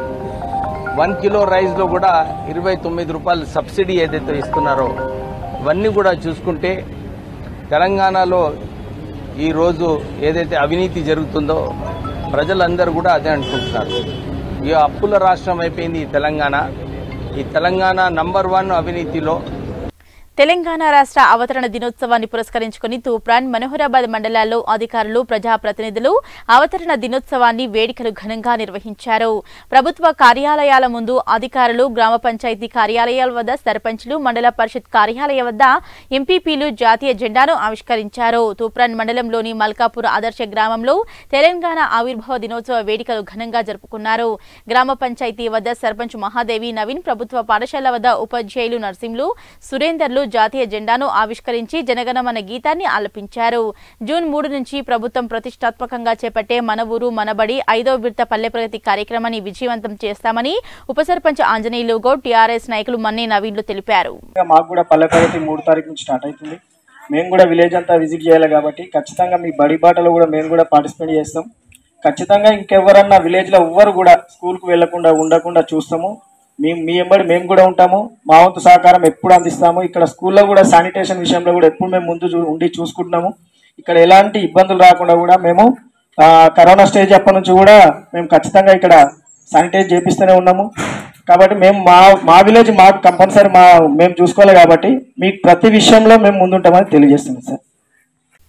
వన్ కిలో రైస్లో కూడా ఇరవై తొమ్మిది రూపాయలు సబ్సిడీ ఏదైతే ఇస్తున్నారో ఇవన్నీ కూడా చూసుకుంటే తెలంగాణలో ఈరోజు ఏదైతే అవినీతి జరుగుతుందో ప్రజలందరూ కూడా అదే అనుకుంటున్నారు. ఈ అప్పుల రాష్ట్రం అయిపోయింది ఈ తెలంగాణ. ఈ తెలంగాణ నంబర్ వన్ అవినీతిలో. తెలంగాణ రాష్ట్ర అవతరణ దినోత్సవాన్ని పురస్కరించుకుని తూప్రాన్, మనోహరాబాద్ మండలాల్లో అధికారులు, ప్రజాప్రతినిధులు అవతరణ దినోత్సవాన్ని వేడుకలు ఘనంగా నిర్వహించారు. ప్రభుత్వ కార్యాలయాల ముందు అధికారులు, గ్రామ పంచాయతీ కార్యాలయాల వద్ద సర్పంచ్లు, మండల పరిషత్ కార్యాలయ వద్ద ఎంపీపీలు జాతీయ జెండాను ఆవిష్కరించారు. తూప్రాన్ మండలంలోని మల్కాపూర్ ఆదర్శ గ్రామంలో తెలంగాణ ఆవిర్భావ దినోత్సవ వేడుకలు ఘనంగా జరుపుకున్నారు. గ్రామ పంచాయతీ వద్ద సర్పంచ్ మహాదేవి నవీన్, ప్రభుత్వ పాఠశాల వద్ద ఉపాధ్యాయులు నర్సింలు, సురేందర్లు జాతీయ జెండాను ఆవిష్కరించి జనగణమన గీతాన్ని ఆలపించారు. జూన్ మూడు నుంచి ప్రభుత్వం ప్రతిష్టాత్మకంగా చేపట్టే మన ఊరు మనబడి ఐదో విడత పల్లె ప్రగతి కార్యక్రమాన్ని విజయవంతం చేస్తామని ఉప సర్పంచ్ ఆంజనేయులు గౌడ్, టీఆర్ఎస్ నాయకులు మన్నే నవీన్లు తెలిపారు. మాకు కూడా పల్లె ప్రగతి మూడు తారీఖు నుంచి స్టార్ట్ అవుతుంది. మేము కూడా విలేజ్ అంతా విజిట్ చేయాలి కాబట్టి ఖచ్చితంగా మీ బడి బాటలో కూడా మేము కూడా పార్టిసిపేట్ చేస్తాం. ఖచ్చితంగా ఇంకెవరన్నా విలేజ్ లో ఎవ్వరు కూడా స్కూల్ కు వెళ్లకుండా ఉండకుండా చూస్తాము. మేము మీ ఎంబడి మేము కూడా ఉంటాము. మా వంతు సహకారం ఎప్పుడు అందిస్తాము. ఇక్కడ స్కూల్లో కూడా శానిటేషన్ విషయంలో కూడా ఎప్పుడు మేము ముందు ఉండి చూసుకుంటున్నాము. ఇక్కడ ఎలాంటి ఇబ్బందులు రాకుండా కూడా మేము కరోనా స్టేజ్ అప్పటి నుంచి కూడా మేము ఖచ్చితంగా ఇక్కడ శానిటైజ్ చేపిస్తూనే ఉన్నాము. కాబట్టి మేము మా మా విలేజ్ మాకు కంపల్సరీ మా మేము చూసుకోవాలి కాబట్టి మీకు ప్రతి విషయంలో మేము ముందుంటామని తెలియజేస్తున్నాం సార్.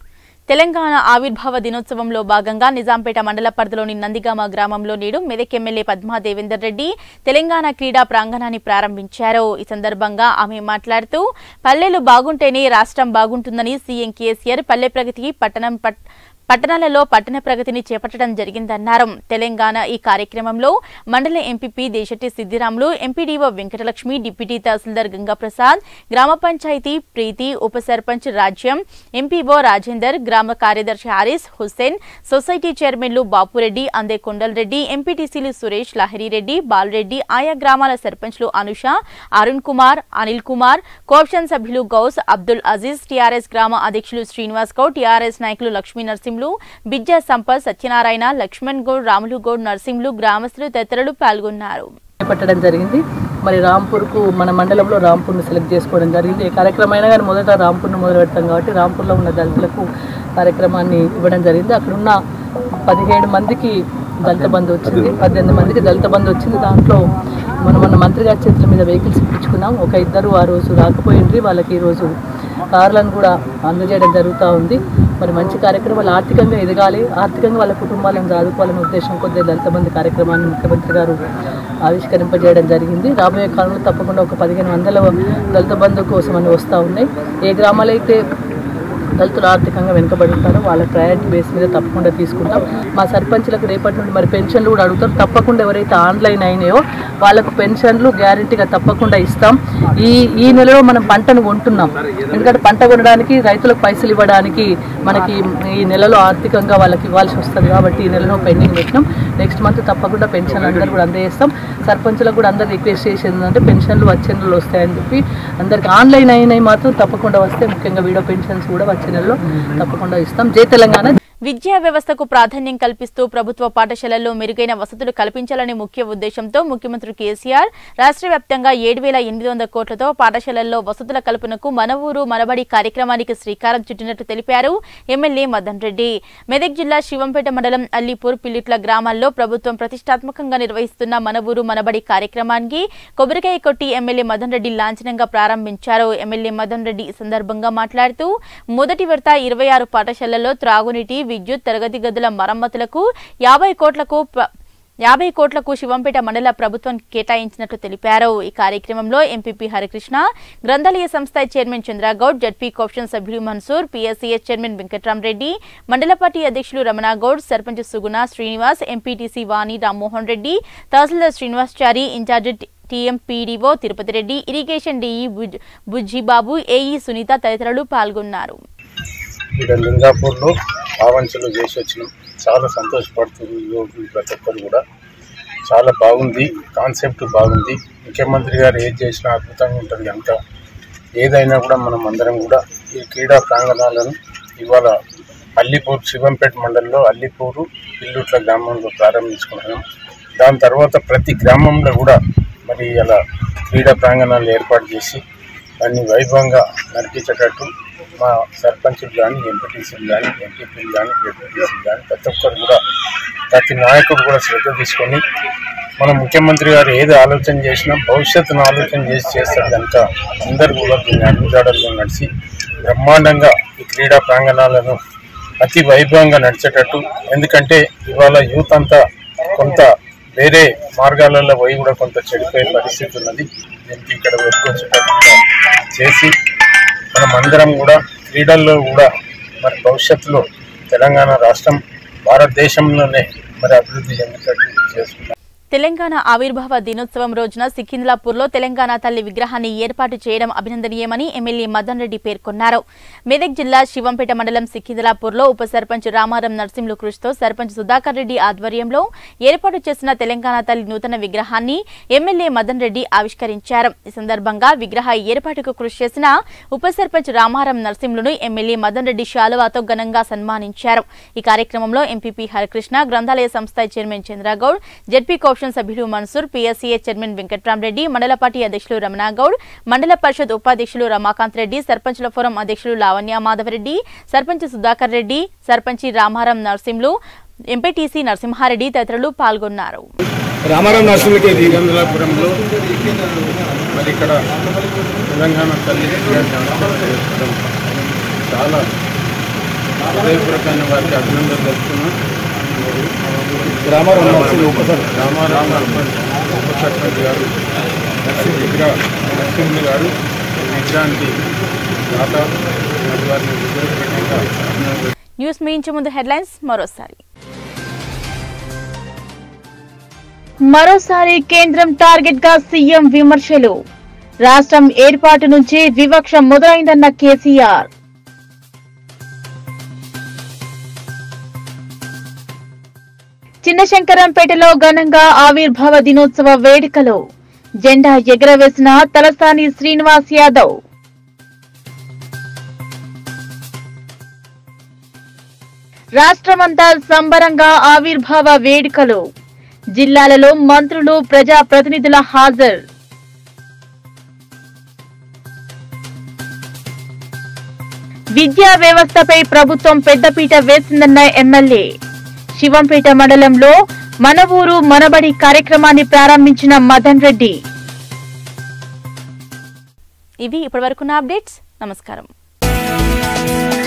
తెలంగాణ ఆవిర్భావ దినోత్సవంలో భాగంగా నిజాంపేట మండల పరిధిలోని నందిగామ గ్రామంలో నేడు మెదక్ ఎమ్మెల్యే పద్మా దేవేందర్ రెడ్డి తెలంగాణ క్రీడా ప్రాంగణాన్ని ప్రారంభించారు. ఈ సందర్భంగా ఆమె మాట్లాడుతూ పల్లెలు బాగుంటేనే రాష్ట్రం బాగుంటుందని సీఎం కేసీఆర్ పల్లె ప్రగతికి పట్టణం పట్టణాలలో పట్టణ ప్రగతిని చేపట్టడం జరిగిందన్నారు. తెలంగాణ ఈ కార్యక్రమంలో mandal MPP Desetti Siddiramulu, MPDO Venkatalakshmi, deputy tahsildar Gangaprasad, గ్రామ పంచాయతీ ప్రీతి, ఉప సర్పంచ్ రాజ్యం, ఎంపీఓ రాజేందర్, గ్రామ కార్యదర్శి హారిస్ హుస్సేన్, సొసైటీ చైర్మన్లు బాపురెడ్డి, అందే కొండలరెడ్డి, ఎంపీటీసీలు సురేష్, లహరిరెడ్డి, బాలరెడ్డి, ఆయా గ్రామాల సర్పంచ్లు అనుష, అరుణ్ కుమార్, అనిల్ కుమార్, కోఆప్షన్ సభ్యులు గౌస్, అబ్దుల్ అజీజ్, టీఆర్ఎస్ గ్రామ అధ్యక్షులు శ్రీనివాస్ గౌడ్, టీఆర్ఎస్ నాయకులు లక్ష్మీ నరసింహులు, బిజ్జా సంపత్, సత్యనారాయణ, లక్ష్మణ్ గౌడ్, రాములు గౌడ్, నరసింహులు, గ్రామస్తులు తదితరులు పాల్గొన్నారు. చేపట్టడం జరిగింది. మరి రాంపూర్కు మన మండలంలో రాంపూర్ను సెలెక్ట్ చేసుకోవడం జరిగింది. ఏ కార్యక్రమం అయినా కానీ మొదట రాంపూర్ను మొదలు పెడతాం కాబట్టి రాంపూర్లో ఉన్న దళితులకు కార్యక్రమాన్ని ఇవ్వడం జరిగింది. అక్కడ ఉన్న పదిహేడు మందికి దళిత బంధు వచ్చింది, పద్దెనిమిది మందికి దళిత బంధు వచ్చింది. దాంట్లో మనం మన మంత్రి గారి చేతుల మీద వెహికల్స్ ఇప్పించుకున్నాం. ఒక ఇద్దరు ఆ రోజు రాకపోయింది, వాళ్ళకి ఈరోజు కార్లను కూడా అందజేయడం జరుగుతూ ఉంది. మరి మంచి కార్యక్రమం, వాళ్ళు ఆర్థికంగా ఎదగాలి, ఆర్థికంగా వాళ్ళ కుటుంబాలను చదువుకోవాలనే ఉద్దేశం కొద్దిగా దళిత బంధు కార్యక్రమాన్ని ముఖ్యమంత్రి గారు ఆవిష్కరింపజేయడం జరిగింది. రాబోయే కాలంలో తప్పకుండా ఒక పదిహేను వందల దళిత బంధు కోసం అని వస్తూ ఉన్నాయి. ఏ గ్రామాలైతే దళితులు ఆర్థికంగా వెనుకబడి ఉంటారో వాళ్ళ ప్రయారిటీ బేస్ మీద తప్పకుండా తీసుకుంటాం. మా సర్పంచ్లకు రేపటి నుండి మరి పెన్షన్లు కూడా అడుగుతారు. తప్పకుండా ఎవరైతే ఆన్లైన్ అయినాయో వాళ్ళకు పెన్షన్లు గ్యారంటీగా తప్పకుండా ఇస్తాం. ఈ ఈ నెలలో మనం పంటను కొంటున్నాం, ఎందుకంటే పంట కొనడానికి రైతులకు పైసలు ఇవ్వడానికి మనకి ఈ నెలలో ఆర్థికంగా వాళ్ళకి ఇవ్వాల్సి వస్తుంది కాబట్టి ఈ నెలలో పెండింగ్ పెట్టినాం. నెక్స్ట్ మంత్ తప్పకుండా పెన్షన్లు అందరూ కూడా అందజేస్తాం. సర్పంచ్లకు కూడా అందరు రిక్వెస్ట్ చేసేది ఏంటంటే పెన్షన్లు వచ్చే నెలలో వస్తాయని చెప్పి అందరికి ఆన్లైన్ అయినవి మాత్రం తప్పకుండా వస్తే, ముఖ్యంగా వీడియో పెన్షన్స్ కూడా వచ్చే నెలలో తప్పకుండా ఇస్తాం. జై తెలంగాణ. విద్యా వ్యవస్థకు ప్రాధాన్యం కల్పిస్తూ ప్రభుత్వ పాఠశాలల్లో మెరుగైన వసతులు కల్పించాలనే ముఖ్య ఉద్దేశంతో ముఖ్యమంత్రి కేసీఆర్ రాష్ట్ర వ్యాప్తంగా ఏడు వేల ఎనిమిది వందల కోట్లతో పాఠశాలల్లో వసతుల కల్పనకు మన ఊరు మనబడి కార్యక్రమానికి శ్రీకారం చుట్టినట్టు తెలిపారు ఎమ్మెల్యే మదన్ రెడ్డి. మెదక్ జిల్లా శివంపేట మండలం అల్లీపూర్, పిల్లిట్ల గ్రామాల్లో ప్రభుత్వం ప్రతిష్టాత్మకంగా నిర్వహిస్తున్న మన ఊరు మనబడి కార్యక్రమానికి కొబ్బరికాయ కొట్టి ఎమ్మెల్యే మదన్ రెడ్డి లాంఛనంగా ప్రారంభించారు. ఎమ్మెల్యే మదన్ రెడ్డి ఈ సందర్భంగా మాట్లాడుతూ మొదటి విడత ఇరవై ఆరు పాఠశాలల్లో త్రాగునీటి, విద్యుత్, తరగతి గదుల మరమ్మతులకు యాభై కోట్లకు యాభై కోట్లకు శివంపేట మండల ప్రభుత్వం కేటాయించినట్లు తెలిపారు. ఈ కార్యక్రమంలో ఎంపీపీ హరికృష్ణ, గ్రంథాలయ సంస్థ చైర్మన్ చంద్రగౌడ్, జడ్పీ కోఆప్షన్ సభ్యులు Mansoor, PSCS chairman Venkatrama Reddy, mandal party అధ్యక్షులు Ramanagoud, sarpanch Suguna Srinivas, MPTC Vani Rammohan Reddy, tahsildar Srinivasachari, incharge TMPDO Tirupati Reddy, irrigation DE Bujjibabu, AE Sunitha తదితరులు పాల్గొన్నారు. ఇక్కడ లింగాపూర్లో ఆవంచలు చేసి వచ్చినాం. చాలా సంతోషపడుతుంది యువకులు ప్రతి ఒక్కరు కూడా. చాలా బాగుంది, కాన్సెప్ట్ బాగుంది. ముఖ్యమంత్రి గారు ఏది చేసినా అద్భుతంగా ఉంటుంది కనుక ఏదైనా కూడా మనం అందరం కూడా ఈ క్రీడా ప్రాంగణాలను ఇవాళ అల్లీపూర్, శివంపేట మండలంలో అల్లీపూరు, పిల్లుట్ల గ్రామంలో ప్రారంభించుకుంటున్నాం. దాని తర్వాత ప్రతి గ్రామంలో కూడా మరి ఇలా క్రీడా ప్రాంగణాలు ఏర్పాటు చేసి దాన్ని వైభవంగా నడిపించేటట్టు మా సర్పంచులు కానీ, ఎంపీటీసీలు కానీ, ఎంపీపీలు కానీ, జెడ్పీటీసీలు కానీ ప్రతి ఒక్కరు కూడా, ప్రతి నాయకుడు కూడా శ్రద్ధ తీసుకొని మన ముఖ్యమంత్రి గారు ఏది ఆలోచన చేసినా భవిష్యత్తును ఆలోచన చేసి చేస్తారు కనుక అందరూ కూడా దీన్ని అడుగుజాడల్లో నడిచి బ్రహ్మాండంగా ఈ క్రీడా ప్రాంగణాలను అతి వైభవంగా నడిచేటట్టు. ఎందుకంటే ఇవాళ యూత్ అంతా కొంత వేరే మార్గాలలో పోయి కూడా కొంత చెడిపోయే పరిస్థితి ఉన్నది. దీనికి ఇక్కడ వెతుకొచ్చేటట్టు చేసి మనం అందరం కూడా క్రీడల్లో కూడా మరి భవిష్యత్తులో తెలంగాణ రాష్ట్రం భారతదేశంలోనే మరి అభివృద్ధి చెందేటట్టు చేసుకున్నాం. తెలంగాణ ఆవిర్భావ దినోత్సవం రోజున సికింద్రాపూర్లో తెలంగాణ తల్లి విగ్రహాన్ని ఏర్పాటు చేయడం అభినందనీయమని ఎమ్మెల్యే మదన్ రెడ్డి పేర్కొన్నారు. మెదక్ జిల్లా శివంపేట మండలం సికింద్రాపూర్లో ఉప సర్పంచ్ రామారం నర్సింహులు కృషితో సర్పంచ్ సుధాకర్ రెడ్డి ఆధ్వర్యంలో ఏర్పాటు చేసిన తెలంగాణ తల్లి నూతన విగ్రహాన్ని ఎమ్మెల్యే మదన్ రెడ్డి ఆవిష్కరించారు. ఈ సందర్భంగా విగ్రహ ఏర్పాటుకు కృషి చేసిన ఉప సర్పంచ్ రామారం నర్సింహులను ఎమ్మెల్యే మదన్ రెడ్డి శాలువాతో ఘనంగా సన్మానించారు. ఈ కార్యక్రమంలో ఎంపీపీ హరికృష్ణ, గ్రంథాలయ సంస్థ చైర్మన్ చంద్రగౌడ్, జడ్పీ సభ్యులు Mansoor, PSCS chairman Venkatrama Reddy, mandal party అధ్యక్షులు రమణగౌడ్, మండల పరిషత్ ఉపాధ్యక్షులు రమాకాంత్ రెడ్డి, సర్పంచ్ల ఫోరం అధ్యక్షులు లావణ్య మాధవరెడ్డి, సర్పంచ్ సుధాకర్ రెడ్డి, సర్పంచి రామారం నర్సింహులు, ఎంపీటీసీ నరసింహారెడ్డి తదితరులు పాల్గొన్నారు. రామారం నర్సింహులకి దిగంధలాపురంలో మరి ఇక్కడ తెలంగాణ తల్లి చాలా హృదయపూర్వకంగా వారికి అభినందనలు తెలుపుతున్నాం. రామారావు ఉప సర్పంచ్ గారు నర్సింగ్ విగ్రహ నరసింహులు గారు విగ్రహానికి దాత మరి వారిని హృదయపూర్వకంగా అభినందనలు. న్యూస్ ముగించే ముందు హెడ్లైన్స్ మరోసారి మరోసారి కేంద్రం టార్గెట్ గా సీఎం విమర్శలు. రాష్ట్రం ఏర్పాటు నుంచి వివక్ష మొదలైందన్న కేసీఆర్. చిన్నశంకరంపేటలో ఘనంగా ఆవిర్భావ దినోత్సవ వేడుకలు. జెండా ఎగురవేసిన తలసాని శ్రీనివాస్ యాదవ్. రాష్ట్రమంతా సంబరంగా ఆవిర్భావ వేడుకలు. జిల్లాలలో మంత్రులు ప్రజాప్రతినిధుల హాజరు. విద్యా వ్యవస్థపై ప్రభుత్వం పెద్దపీట వేసిందన్న ఎమ్మెల్యే. శివంపేట మండలంలో మన ఊరు మనబడి కార్యక్రమాన్ని ప్రారంభించిన మదన్ రెడ్డి. ఇవి ఇప్పటివరకున్న అప్డేట్స్. నమస్కారం.